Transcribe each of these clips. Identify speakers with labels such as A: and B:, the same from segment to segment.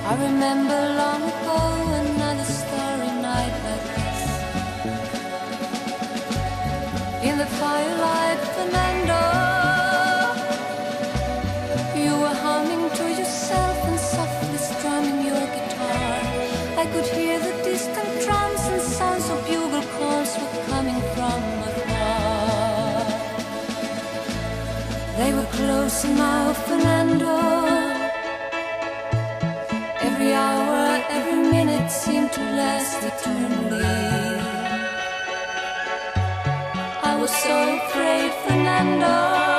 A: I remember long ago another starry night like this. In the firelight, Fernando, you were humming to yourself and softly strumming your guitar. I could hear the distant drums and sounds of bugle calls were coming from afar. They were close now, Fernando. Every hour, every minute seemed to last eternally. I was so afraid, Fernando.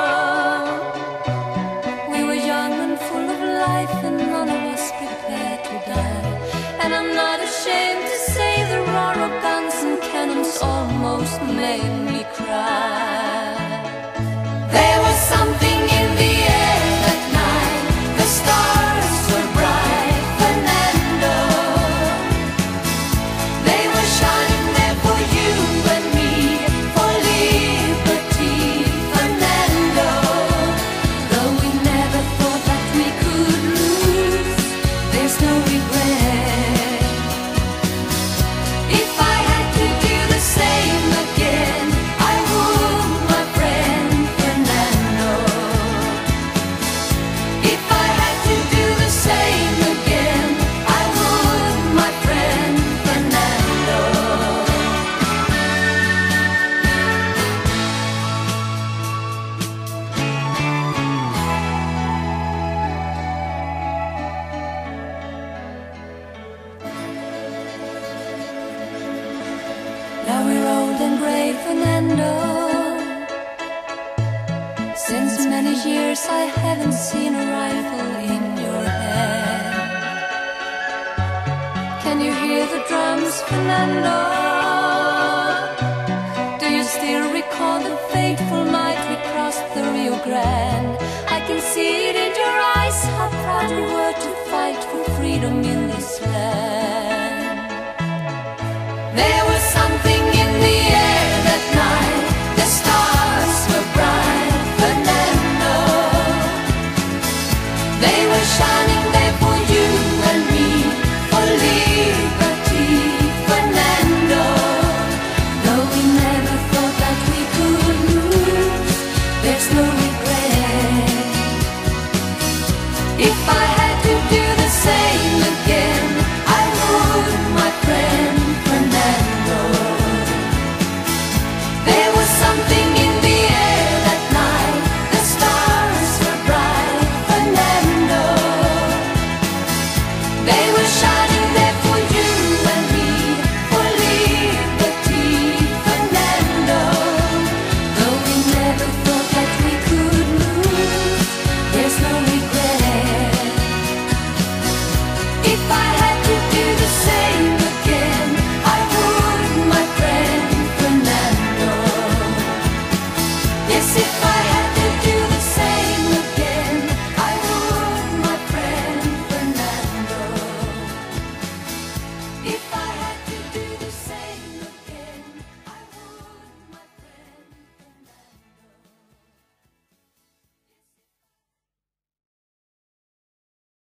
A: We were young and full of life, and none of us prepared to die. And I'm not ashamed to say the roar of guns and cannons almost made me cry. There was something in the air that night. The stars were bright, Fernando. They were shining there for you and me, for liberty, Fernando. Though we never thought that we could lose, there's no regret. If I had to do the same again, I would, my friend Fernando. If I had to do the same again, I would, my friend Fernando. Now we're old and gray, Fernando. Since many years I haven't seen a rifle in your hand. Can you hear the drums, Fernando? Do you still recall the fateful night we crossed the Rio Grande? I can see it in your eyes, how proud you were to fight for freedom in this land.